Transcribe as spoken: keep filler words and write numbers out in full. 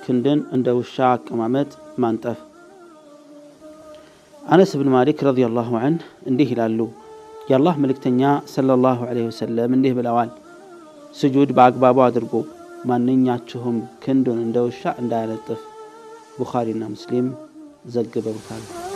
ክንድን እንደ ውሻ አቀማመጥ ማንጠፍ አነስ ኢብኑ ማሊክ ረዲየላሁ ዐንሁ እንዲህ ይላሉ የአላህ መልእክተኛ ሰለላሁ ዐለይሂ ወሰለም እንዲህ ብለዋል ስጁድ በአግባቡ አድርጉ ማንኛችሁም ክንዱን እንደ ውሻ እንዳያነጥፍ ቡኻሪና ሙስሊም ዘግበውታል